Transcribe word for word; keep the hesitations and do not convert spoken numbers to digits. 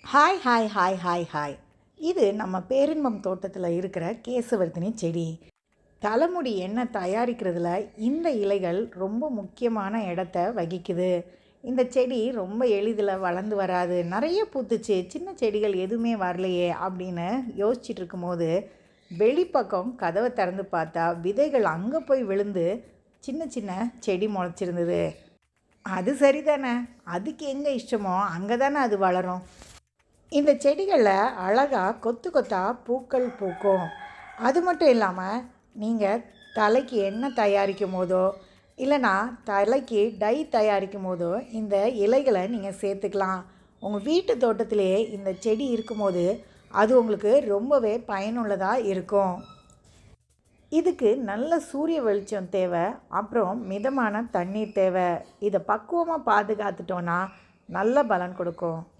Hi hi hi hi hi இது நம்ம பேரின்பம் தோட்டத்தில் இருக்கிற கேசவர்த்தினி செடி. தலைமுடி எண்ணெய் தயாரிக்கிறதுல இந்த இலைகள் ரொம்ப முக்கியமான இடத்த வகிக்குது. இந்த செடி ரொம்ப எளிதில் வளர்ந்து வராது, நிறைய பூத்துச்சு, சின்ன செடிகள் எதுவுமே வரலையே அப்படின்னு யோசிச்சுட்டு இருக்கும்போது வெளிப்பக்கம் கதவை திறந்து பார்த்தா விதைகள் அங்கே போய் விழுந்து சின்ன சின்ன செடி முளைச்சிருந்தது. அது சரிதானே, அதுக்கு எங்கே இஷ்டமோ அங்கே தானே அது வளரும். இந்த செடிகளில் அழகாக கொத்து கொத்தாக பூக்கள் பூக்கும். அது மட்டும் இல்லாமல் நீங்கள் தலைக்கு எண்ணெய் தயாரிக்கும் போதோ இல்லைனா தலைக்கு டை தயாரிக்கும் போதோ இந்த இலைகளை நீங்கள் சேர்த்துக்கலாம். உங்கள் வீட்டு தோட்டத்திலேயே இந்த செடி இருக்கும்போது அது உங்களுக்கு ரொம்பவே பயனுள்ளதாக இருக்கும். இதுக்கு நல்ல சூரிய வெளிச்சம் தேவை, அப்புறம் மிதமான தண்ணீர் தேவை. இதை பக்குவமாக பாதுகாத்துட்டோன்னா நல்ல பலன் கொடுக்கும்.